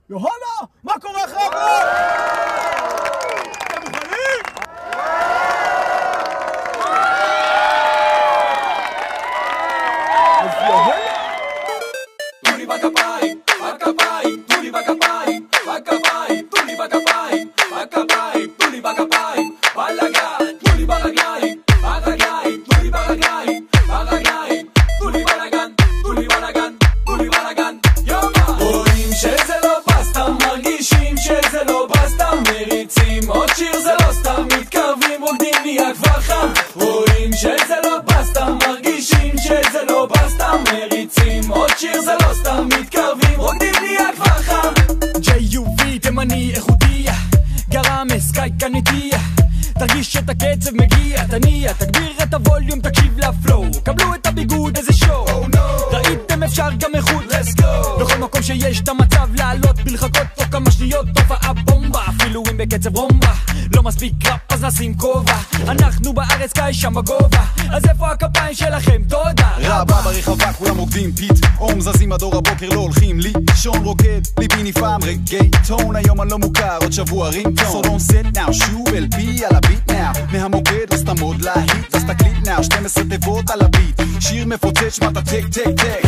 יוהנה, מה קורה חבר'ה? אתם מוכנים? אז יוהנה? תנו לי בכפיים, בכפיים, תנו לי בכפיים, בכפיים, תנו לי בכפיים, בכפיים, תנו לי בכפיים, בלגן, תנו לי ברגליים, ברגליים, תנו לי ברגליים, ברגליים, תנו לי בלגן, תנו לי בלגן, תנו לי בלגן, יומה! רואים שזה לא בסתם, מרגישים שזה לא בסתם, מריצים עוד שיר זה לא סתם, מתקרבים רוקדים נהיה כבר חם, רואים שזה לא בסתם, מרגישים שזה לא בסתם, מריצים עוד שיר זה לא סתם, מתקרבים רוקדים נהיה כבר חם. J.U.V תימני איכותי, גרמס קייקה נטייה, תרגיש את הקצב מגיע, תניע, תגביר את הווליום, תקשיב לפלואו, קבלו את הביגוד איזה שואו, ראיתם אפשר גם איכות, בכל מקום שיש את המצב לעלות בלחכות תוך כמה שניות תופעה בומבה, אפילו אם בקצב רומבה, לא מספיק ראפ אז נשים כובע, אנחנו בארץ קאי שם בגובה, אז איפה הכפיים שלכם? תודה רבה ברחבה כולם רוקדים פתאום זזים עד אור הבוקר לא הולכים לישון רוקד ליבי נפעם רגייטון היום אני לא מוכר עוד שבוע רינגטון So don't sit now שוב LP על הביט now מהמוקד לא סתם עוד להיט אז תקליט now 12 תיבות על הביט שיר מפוצץ שמע את הטק טק טק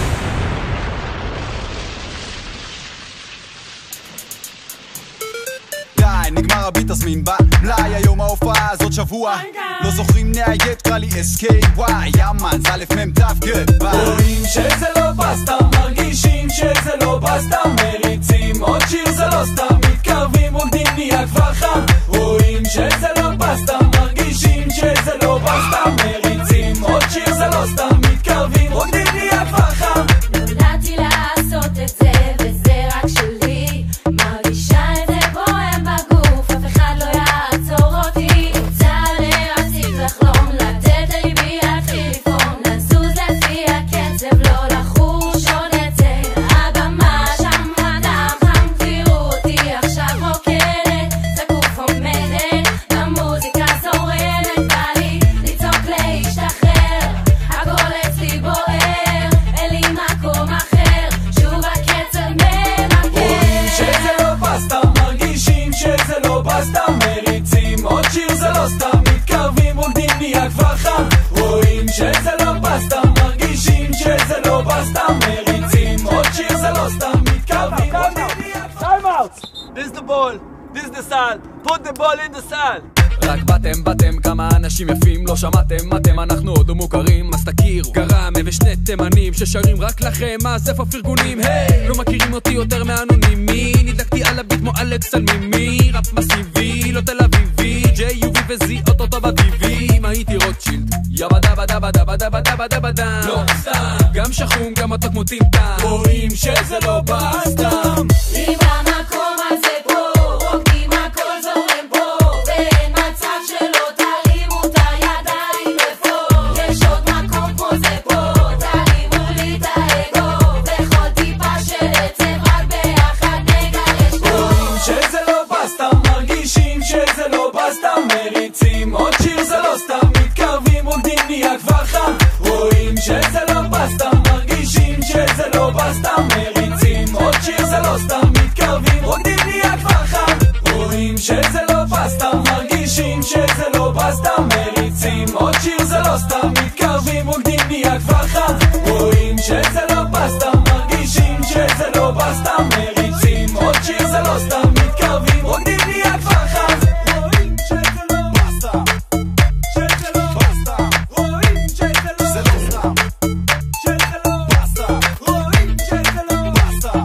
די נגמר הביט אז מין במלאי היום ההופעה הזאת שבוע לא זוכרים נהיית קרא לי SKY יאמן זה א' מ' ת' ג' רואים שזה לא בסתם, מרגישים שזה לא בסתם, מריצים עוד שיר זה לא סתם, מתקרבים רוקדים נהיה כבר חם, רואים שזה לא בסתם, מרגישים שזה לא בסתם, מריצים עוד שיר זה לא סתם, מתקרבים רוקדים נהיה כבר חם. נולדתי לעשות את זה וזה רק שלי, מרגישה את זה בוער בגוף, אף אחד לא יעצור אותי, רוצה להציג לחלום, לתת לליבי להתחיל לפעום, לזוז לפי הקצב, לא לחוש עוד את זה, הבמה שם הדם חם, תראו אותי עכשיו רוקדת, זקוף עומדת, המוזיקה זורמת, בא לי לצעוק להשתחרר, הכל אצלי בוער, אין לי מקום אחר, שוב הקצב ממכר. רואים שזה לא בסתם, מרגישים שזה לא בסתם, מריצים עוד שיר זה לא סתם, מתקרבים רוקדים נהיה כבר חם, רואים שזה לא בסתם, מרגישים שזה לא בסתם, מריצים עוד שיר זה לא סתם, מתקרבים רוקדים נהיה כבר חם. Time out! This is the ball, this is the sand, put the ball in the sand. רק באתם כמה אנשים יפים לא שמעתם אתם אנחנו עוד לא מוכרים אז תכירו גרמה ושני תימנים ששרים רק לכם אז איפה פרגונים היי לא מכירים אותי יותר מאנונימי נדלקתי על הביט כמו אלכס על מימי ראפ מסיבי לא תל אביבי J.U.V וזי אותו בטבעי אם הייתי רוטשילד יבה דבה דבה דבה דבה דבה דבה דם לא סתם גם שחום גם אתה כמו טמטם רואים שזה לא בסתם אם במקום הזה פה רוקדים הכל זורם פה ואין מצב שלא תרימו את הידיים לפה יש עוד מקום כמו זה פה תרימו לי את האגו בכל טיפה של עצב רק ביחד נגרש פה רואים שזה לא בסתם, מרגישים שזה לא בסתם, מריצים עוד שיר זה לא סתם, מתקרבים רוקדים נהיה כבר חם, רואים שזה לא בסתם, מרגישים שזה לא בסתם, מריצים עוד שיר זה לא סתם, מתקרבים רוקדים נהיה כבר חם, רואים שזה לא בסתם, מרגישים שזה לא בסתם, מריצים עוד שיר זה לא סתם, מתקרבים רוקדים נהיה כבר חם, רואים שזה לא בסתם, מרגישים שזה לא בסתם, מריצים עוד שיר זה לא סתם, מתקרבים רוקדים נהיה כבר חם, רואים שזה לא בסתם, שזה לא בסתם, רואים שזה לא סתם, שזה לא בסתם, רואים שזה לא בסתם,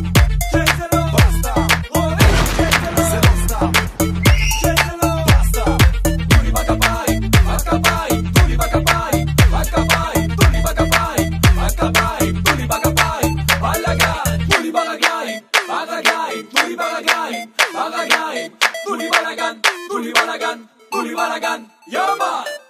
שזה לא בסתם, רואים שזה לא סתם, שזה לא בסתם, תנו לי בכפיים, בכפיים, תנו לי בכפיים, בכפיים, תנו לי בכפיים, בכפיים, תנו לי בכפיים, בלגן, תנו לי ברגליים, ברגליים, תנו לי ברגליים, ברגליים, תנו לי בלגן, תנו לי בלגן, תנו לי בלגן, יאמן!